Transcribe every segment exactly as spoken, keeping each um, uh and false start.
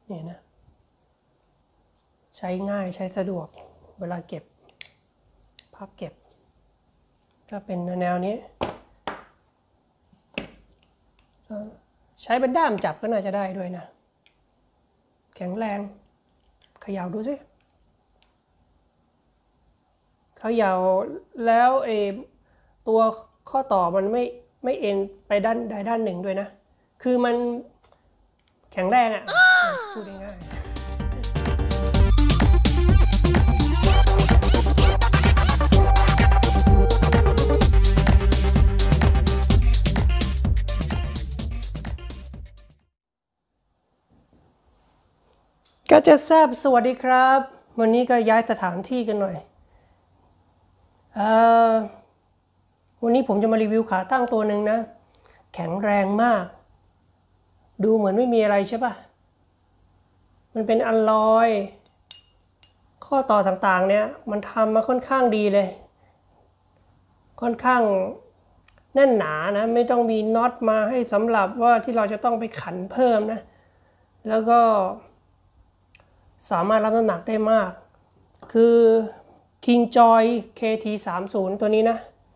นี่นะใช้ง่ายใช้สะดวกเวลาเก็บพับเก็บก็เป็นแนวนี้ใช้เป็นด้ามจับก็น่าจะได้ด้วยนะแข็งแรงเขย่าดูสิเขย่าแล้วไอ้ตัวข้อต่อมันไม่ไม่เอ็นไปด้านใดด้านหนึ่งด้วยนะคือมันแข็งแรงอ่ะพูดง่ายๆก็จะแซบสวัสดีครับวันนี้ก็ย้ายสถานที่กันหน่อยเอ่อวันนี้ผมจะมารีวิวขาตั้งตัวหนึ่งนะแข็งแรงมากดูเหมือนไม่มีอะไรใช่ป่ะมันเป็นอลลอยข้อต่อต่างๆเนี่ยมันทำมาค่อนข้างดีเลยค่อนข้างแน่นหนานะไม่ต้องมีน็อตมาให้สำหรับว่าที่เราจะต้องไปขันเพิ่มนะแล้วก็สามารถรับน้ำหนักได้มากคือ KingJoy เค ที สามสิบ ตัวนี้นะ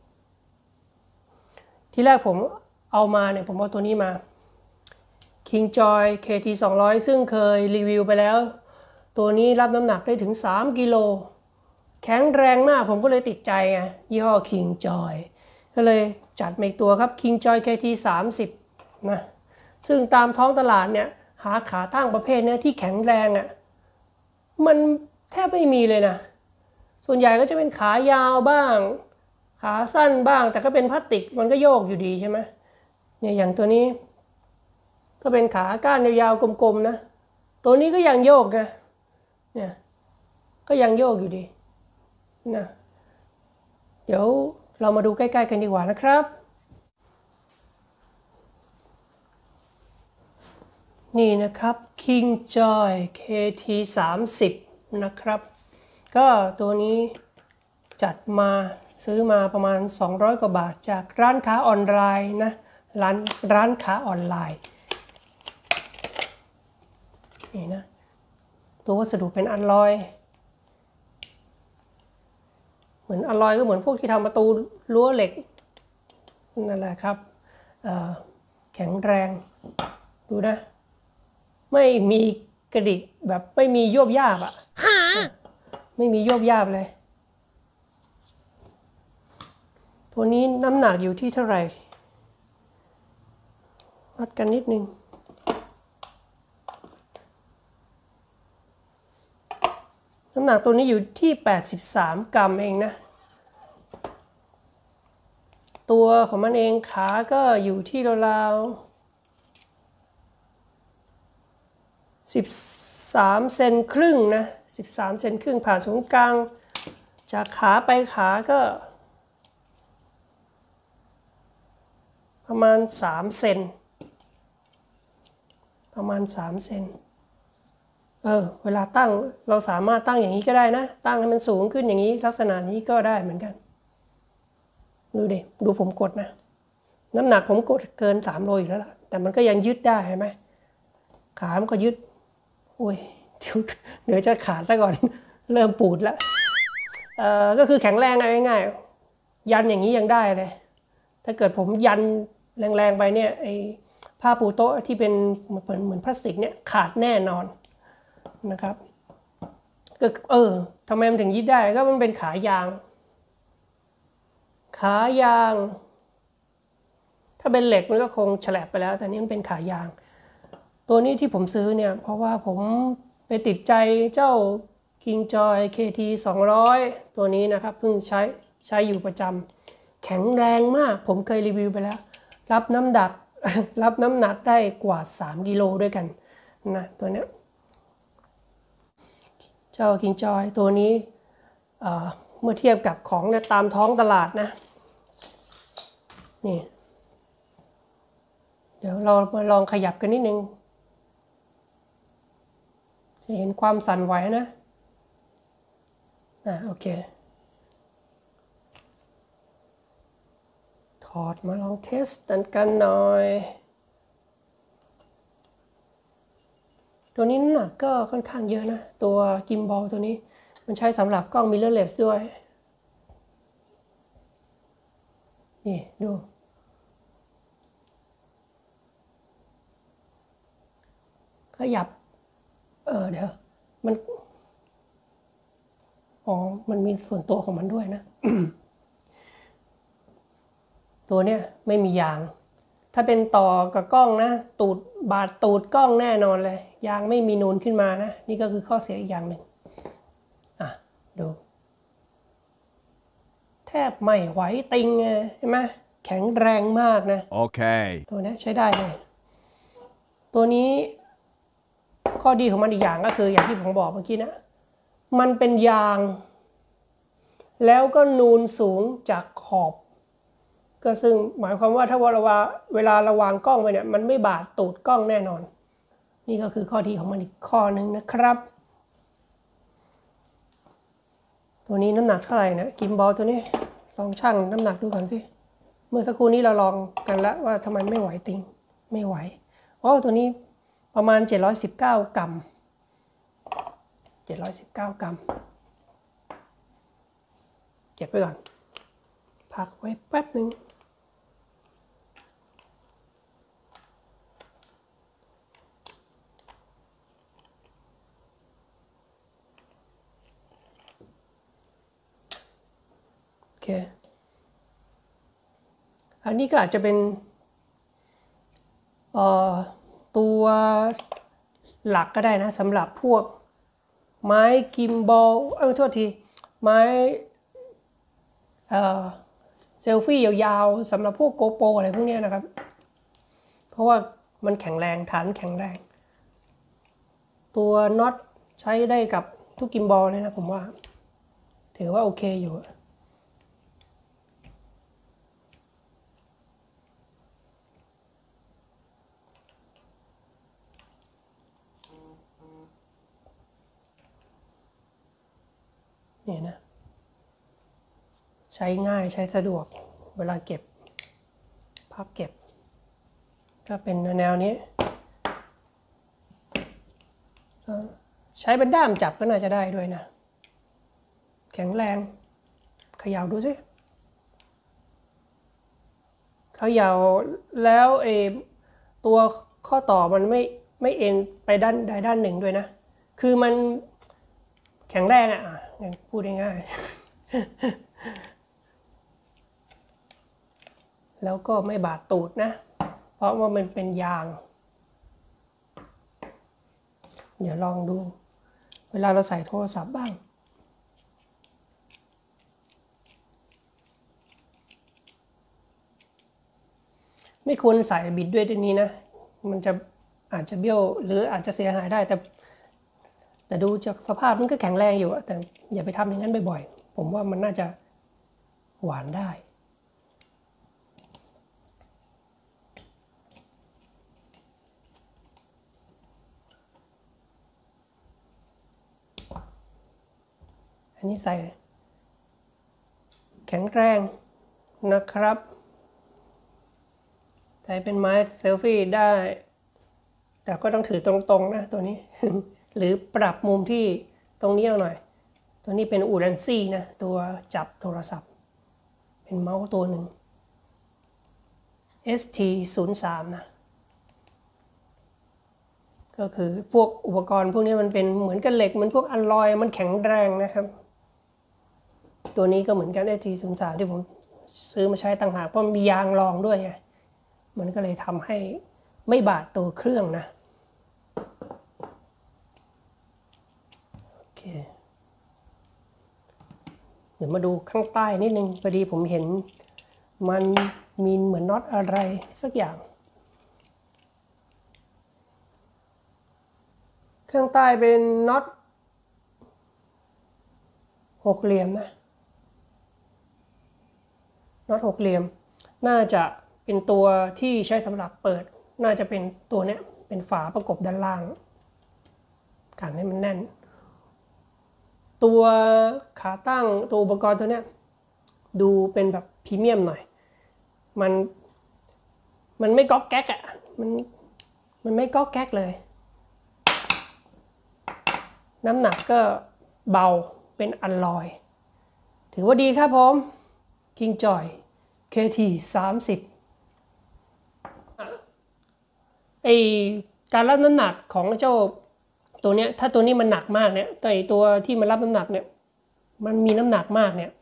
ที่แรกผมเอามาเนี่ยผมเอาตัวนี้มา KingJoy เค ที สองร้อย ซึ่งเคยรีวิวไปแล้วตัวนี้รับน้ำหนักได้ถึงสามกิโลแข็งแรงมากผมก็เลยติดใจไงยี่ห้อ KingJoy ก็เลยจัดมาอีกตัวครับ KingJoy เค ที สามสิบ นะซึ่งตามท้องตลาดเนี่ยหาขาตั้งประเภทนี้ที่แข็งแรงอ่ะมันแทบไม่มีเลยนะส่วนใหญ่ก็จะเป็นขายาวบ้างขาสั้นบ้างแต่ก็เป็นพลาสติกมันก็โยกอยู่ดีใช่ไหมเนี่ยอย่างตัวนี้ก็เป็นขาก้านยาวๆกลมๆนะตัวนี้ก็ยังโยกนะเนี่ยก็ยังโยกอยู่ดีนะเดี๋ยวเรามาดูใกล้ๆกันดีกว่านะครับนี่นะครับ KingJoy เค ที สามสิบ นะครับก็ตัวนี้จัดมาซื้อมาประมาณสองร้อยกว่าบาทจากร้านค้าออนไลน์นะร้านร้านค้าออนไลน์นี่นะตัววัสดุเป็นอลลอยเหมือนอลลอยก็เหมือนพวกที่ทำประตูรั้วเหล็กนั่นแหละครับแข็งแรงดูนะไม่มีกระดิกแบบไม่มีโยบยาบอ่ะไม่มีโยบยาบเลยตัวนี้น้ำหนักอยู่ที่เท่าไหร่วัดกันนิดนึงน้ำหนักตัวนี้อยู่ที่แปดสิบสามกรัมเองนะตัวของมันเองขาก็อยู่ที่ราวๆสิบสามเซนครึ่งนะสิบสามเซนครึ่งผ่านศูนย์กลางจากขาไปขาก็ประมาณสามเซนประมาณสามเซนเออเวลาตั้งเราสามารถตั้งอย่างนี้ก็ได้นะตั้งให้มันสูงขึ้นอย่างนี้ลักษณะนี้ก็ได้เหมือนกันดูดิดูผมกดนะน้ำหนักผมกดเกินสามโลอยู่แล้วล่ะแต่มันก็ยังยึดได้เห็นไหมขามันก็ยึดโอ้ยเดี๋ยวเดี๋ยวจะขาดซะก่อนเริ่มปูดแล้วเอ่อก็คือแข็งแรงง่ายๆยันอย่างนี้ยังได้เลยถ้าเกิดผมยันแรงๆไปเนี่ยไอ้ผ้าปูโต๊ะที่เป็นเหมือนเหมือนพลาสติกเนี่ยขาดแน่นอนนะครับก็เออทำไมมันถึงยึดได้ก็มันเป็นขายางขายางถ้าเป็นเหล็กมันก็คงแฉลบไปแล้วแต่นี่มันเป็นขายางตัวนี้ที่ผมซื้อเนี่ยเพราะว่าผมไปติดใจเจ้า KingJoy เค ที สองร้อย ตัวนี้นะครับเพิ่งใช้ใช้อยู่ประจำแข็งแรงมากผมเคยรีวิวไปแล้วรับน้ำหนักรับน้ำหนักได้กว่าสามกิโลด้วยกันนะตัวเนี้ยเจ้า KingJoy ตัวนี้เมื่อเทียบกับของเนี่ยตามท้องตลาดนะนี่เดี๋ยวเรามาลองขยับกันนิดนึงจะเห็นความสั่นไหวนะอ่ะโอเคถอดมาลองเทสกันหน่อยตัวนี้น้ำหนักก็ค่อนข้างเยอะนะตัวกิมบอลตัวนี้มันใช้สำหรับกล้อง mirrorless ด้วยนี่ดูขยับเออเดี๋ยวมันอ๋อมันมีส่วนตัวของมันด้วยนะ ตัวเนี้ยไม่มียางถ้าเป็นต่อกับกล้องนะตูดบาดตูดกล้องแน่นอนเลยยางไม่มีนูนขึ้นมานะนี่ก็คือข้อเสียอีกอย่างหนึ่งอ่ะดูแทบไม่ไหวติงใช่ไหมแข็งแรงมากนะโอเคตัวนี้ใช้ได้เลยตัวนี้ข้อดีของมันอีกอย่างก็คืออย่างที่ผมบอกเมื่อกี้นะมันเป็นยางแล้วก็นูนสูงจากขอบก็ซึ่งหมายความว่าถ้าเราเวลาระวางกล้องไปเนี่ยมันไม่บาดตูดกล้องแน่นอนนี่ก็คือข้อดีของมันอีกข้อหนึ่งนะครับตัวนี้น้ำหนักเท่าไหร่นะกิมบอลตัวนี้ลองชั่งน้ำหนักดูก่อนสิเมื่อสักครู่นี้เราลองกันแล้วว่าทำไมไม่ไหวติงไม่ไหวอ๋อตัวนี้ประมาณเจ็ดร้อยสิบเก้ากรัมเจ็ดร้อยสิบเก้ากรัมเก็บไว้ก่อนพักไว้แป๊บหนึ่งโอเคอันนี้ก็อาจจะเป็นเอ่อตัวหลักก็ได้นะสำหรับพวกไม้กิมบอลเออโทษทีไม้เอ่อเซลฟี่ยาวๆสำหรับพวกโกโปรอะไรพวกนี้นะครับเพราะว่ามันแข็งแรงฐานแข็งแรงตัวน็อตใช้ได้กับทุกกิมบอลเลยนะผมว่าถือว่าโอเคอยู่เนี่ยนะใช้ง่ายใช้สะดวกเวลาเก็บพับเก็บก็เป็นแนวนี้ใช้เป็นด้ามจับก็น่าจะได้ด้วยนะแข็งแรงเขย่าดูสิเขย่าแล้วเอตัวข้อต่อมันไม่ไม่เอ็นไปด้านใดด้านหนึ่งด้วยนะคือมันแข็งแรงอ่ะพูดง่ายๆแล้วก็ไม่บาดตูดนะเพราะว่ามันเป็นยางเดี๋ยวลองดูเวลาเราใส่โทรศัพท์บ้างไม่ควรใส่บิดด้วยตัวนี้นะมันจะอาจจะเบี้ยวหรืออาจจะเสียหายได้แต่แต่ดูจากสภาพมันก็แข็งแรงอยู่แต่อย่าไปทำอย่างนั้นบ่อยๆผมว่ามันน่าจะหวานได้อันนี้ใส่แข็งแรงนะครับใช้เป็นไม้เซลฟี่ได้แต่ก็ต้องถือตรงๆนะตัวนี้ หรือปรับมุมที่ตรงนี้เอาหน่อยตัวนี้เป็นอูรันซี่นะตัวจับโทรศัพท์เป็นเมาส์ตัวหนึ่ง เอส ที ศูนย์ สาม นะก็คือพวกอุปกรณ์พวกนี้มันเป็นเหมือนกันเหล็กมันพวกอลลอยมันแข็งแรงนะครับตัวนี้ก็เหมือนกัน เอส ที ศูนย์ สาม ที่ผมซื้อมาใช้ต่างหากเพราะมียางรองด้วยไงมันก็เลยทำให้ไม่บาดตัวเครื่องนะโอเคเดี๋ยวมาดูข้างใต้นิดนึงพอดีผมเห็นมันมีเหมือนน็อตอะไรสักอย่างข้างใต้เป็นน็อตหกเหลี่ยมนะน็อตหกเหลี่ยมน่าจะเป็นตัวที่ใช้สำหรับเปิดน่าจะเป็นตัวเนี้ยเป็นฝาประกบด้านล่างกันให้มันแน่นตัวขาตั้งตัวอุปกรณ์ตัวเนี้ยดูเป็นแบบพรีเมียมหน่อยมันมันไม่ก๊อกแก๊กอ่ะมันมันไม่ก๊อกแก๊กเลยน้ำหนักก็เบาเป็นอัลลอยถือว่าดีครับผม KingJoy เค ที สามสิบ ไอการรับน้ำหนักของเจ้าตัวเนี้ยถ้าตัวนี้มันหนักมากเนี่ยแต่ตัวที่มันรับน้ำหนักเนี่ยมันมีน้ำหนักมากเนี่ย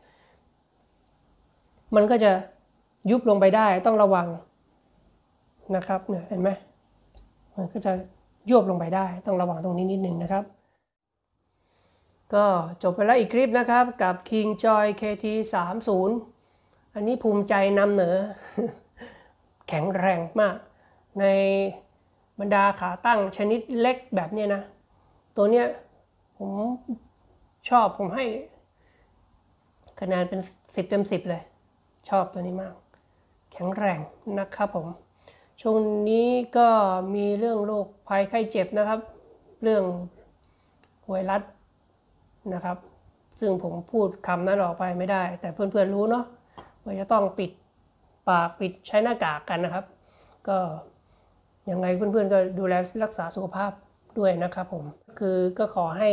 มันก็จะยุบลงไปได้ต้องระวังนะครับเนี่ยเห็นไหมมันก็จะยุบลงไปได้ต้องระวังตรงนี้นิดนึงนะครับก็จบไปแล้วอีกคลิปนะครับกับ KingJoy เค ที สามสิบ อันนี้ภูมิใจนำเหนอ แข็งแรงมากในบรรดาขาตั้งชนิดเล็กแบบนี้นะตัวเนี้ยผมชอบผมให้คะแนนเป็นสิบเต็มสิบเลยชอบตัวนี้มากแข็งแรงนะครับผมช่วงนี้ก็มีเรื่องโรคภัยไข้เจ็บนะครับเรื่องไวรัสนะครับซึ่งผมพูดคำนั้นออกไปไม่ได้แต่เพื่อนๆรู้เนาะว่าจะต้องปิดปากปิดใช้หน้ากากกันนะครับก็ยังไงเพื่อนๆก็ดูแลรักษาสุขภาพด้วยนะครับผมคือก็ขอให้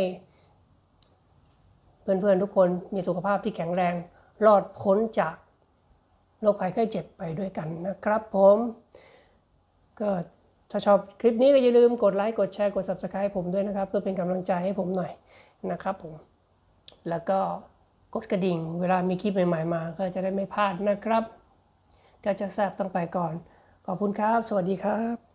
เพื่อนๆทุกคนมีสุขภาพที่แข็งแรงรอดพ้นจากโรคภัยไข้เจ็บไปด้วยกันนะครับผมก็ถ้าชอบคลิปนี้ก็อย่าลืมกดไลค์กดแชร์กด ซับสไครบ์ ผมด้วยนะครับเพื่อเป็นกำลังใจให้ผมหน่อยนะครับผมแล้วก็กดกระดิ่งเวลามีคลิปใหม่ๆมาก็จะได้ไม่พลาดนะครับก็จะแซ่บต้องไปก่อนขอบคุณครับสวัสดีครับ